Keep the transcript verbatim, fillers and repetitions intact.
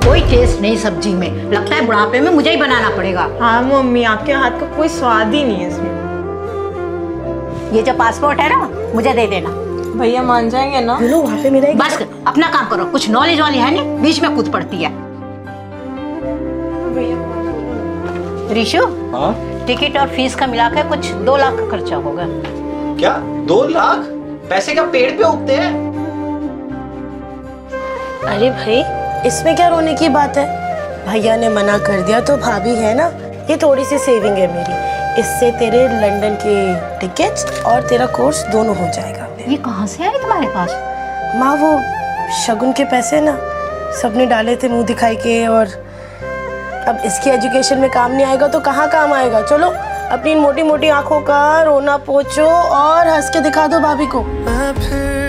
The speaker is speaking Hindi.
कोई टेस्ट नहीं सब्जी में, लगता है बुढ़ापे में मुझे ही बनाना पड़ेगा। हाँ मम्मी, आपके हाथ का कोई स्वाद ही नहीं है इसमें। ये जो पासपोर्ट है ना, मुझे दे देना। भैया मान जाएंगे ना? लो वहाँ पे मेरा एक... बस अपना काम करो, कुछ नॉलेज वाली है नहीं, बीच में कूद पड़ती है। रिशु, हाँ? टिकट और फीस का मिलाकर कुछ दो लाख का खर्चा होगा। क्या दो लाख? पैसे क्या पेड़ पे उगते हैं? अरे भाई, इसमें क्या रोने की बात है? भैया ने मना कर दिया तो भाभी है ना, ये थोड़ी सी सेविंग है मेरी, इससे तेरे लंदन के टिकट्स और तेरा कोर्स दोनों हो जाएगा। ये कहाँ से आई तुम्हारे पास? माँ, वो शगुन के पैसे ना सबने डाले थे मुंह दिखाई के, और अब इसकी एजुकेशन में काम नहीं आएगा तो कहाँ काम आएगा। चलो अपनी मोटी मोटी आंखों का रोना पोछो और हंस के दिखा दो भाभी को।